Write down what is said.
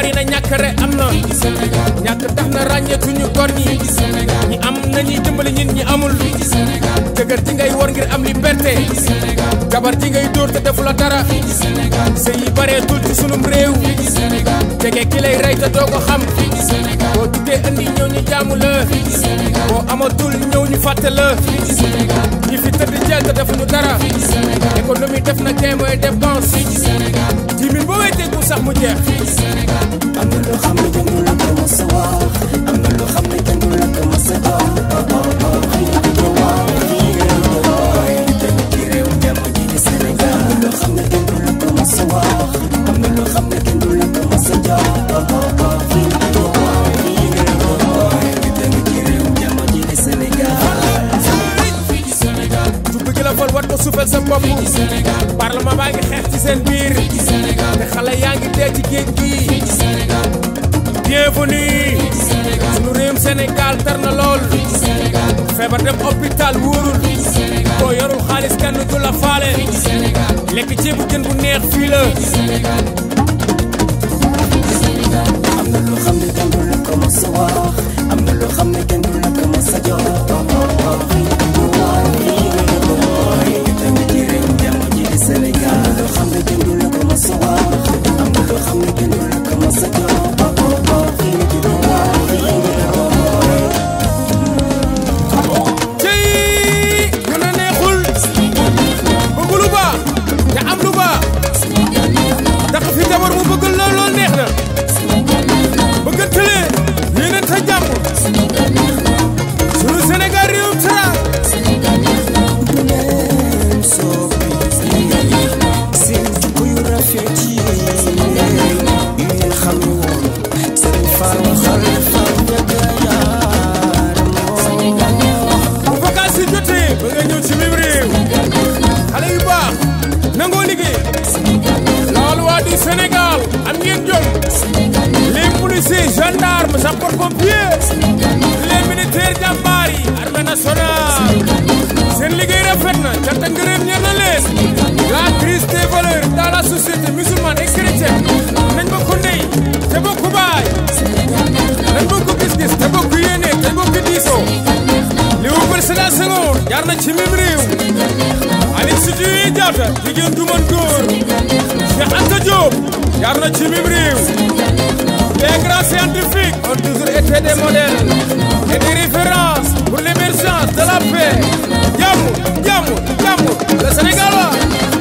bari na ñàkkare am na ñàkk tax na ràññeetuñu gor ñi ñi am nañuy dimbali ñin ñi amul jëkkër ji ngay wor ngir am liberté jabar ji ngay dóor te defu la dara sëy yi bareetul ci sunum réew jege ki lay rey te doo ko xam boo tuddee andi ñëw ñu jaamu la boo amatul ñëw ñu fàtte la ñi fi tëdd jël te defuñu dara économie def na gain mooy dépense 10 000 boo wéetee ku sax mu jeex am na loo xam ne kenn du la ko mos a wax am na loo xam ne kenn du la ko mos a doon war ko suufel sa bopp parlement baa ngi xeex ci seen biir te xale yaa ngi dee ci géej gi bienvenue sunu réewum Sénégal tar na lool feebar dem hôpital wóorul boo yorul xaalis kenn du la faale lekk ceebu jën bu neex fii la am na loo xam ne kenn du la ko mos a wax am na loo xam ne kenn du la ko mos a jox Sénégal am ngeen jom les policiers gendarmes sapeurs-pompiers les militaires jàmbaar yi armée nationale seen liggéey rafet na cant ak ngërëm ñeel na leen la crise des valeurs dans la société musulmane et chrétienne nañ bokk ndey te bokk baay nañ bokk gis-gis te bokk yéene te bokk diisoo Léopold Sédar Senghor jaar na ci mim réew Aline Sitoé Diatta jigéen du mën góor Cheikh Anta Diop jaar na ci mim réew les grands scientifiques ont toujours été des modèles et des références pour l'émergence de la paix jàmm jàmm jàmm le Sénégal